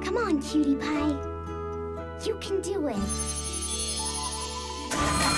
Come on, Cutie Pie. You can do it.